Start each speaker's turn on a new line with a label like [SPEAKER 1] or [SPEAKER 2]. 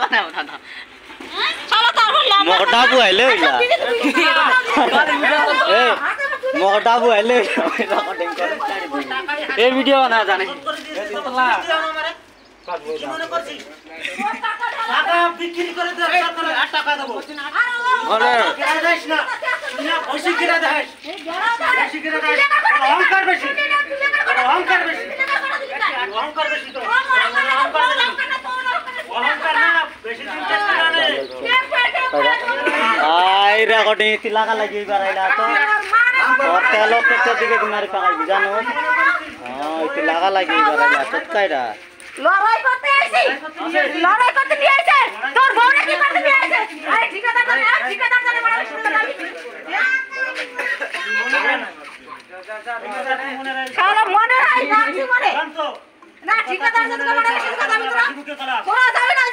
[SPEAKER 1] না দাদা শালা তারপর লম্বা
[SPEAKER 2] মকটা বুয়াইলে হইলা এ মকটা বুয়াইলে রেকর্ডিং করে এই ভিডিও বানা জানে
[SPEAKER 3] মনে করছি টাকা বিক্রি করে দে 8 টাকা দেব
[SPEAKER 2] বলে
[SPEAKER 3] কিরা দেশ না না বেশি কিরা দেশ বেশি কিরা দেশ অহংকার বেশি অহংকার বেশি অহংকার বেশি তো অহংকার না বেশি চিন্তা করা নেই
[SPEAKER 2] আই রেকর্ডিং তি লাগা লাগি বারাইলা তো ওতে লোক তো দিকে তোমার পাকাই জানো হ্যাঁ তি লাগা লাগি বারাইলা তো কাইরা
[SPEAKER 1] লড়াই করতে আইছি লড়াই করতে নিয়ে আইছে তোর বউরে কি করতে নিয়ে আইছে আরে ঠিকাদার জানে বড় সুন্দর লাগি শালা মনে হয় না কি মনে না ঠিকাদার জানে বড় সুন্দর লাগি তোরা যাবে না